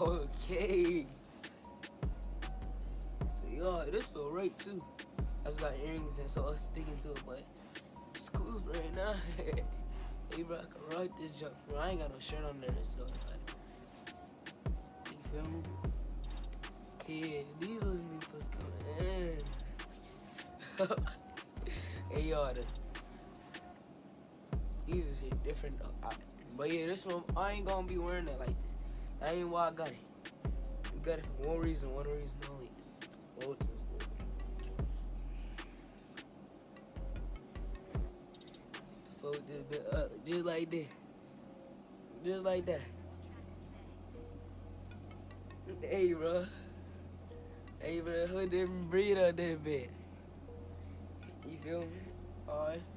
Okay. So y'all, this feel right too. I just got earrings and so I was sticking to it, but it's cool right now. Hey bro, I can rock this jump, bro. I ain't got no shirt on there, so like, you feel me? Yeah, these was new first coming in. Hey y'all, these is different though. But yeah, this one I ain't gonna be wearing it like this. That ain't why I got it. You got it for one reason only. Fold to this board. To fold this bit up just like this. Just like that. Hey bro. Hey bro, hold them breathe out that bit. You feel me? Alright.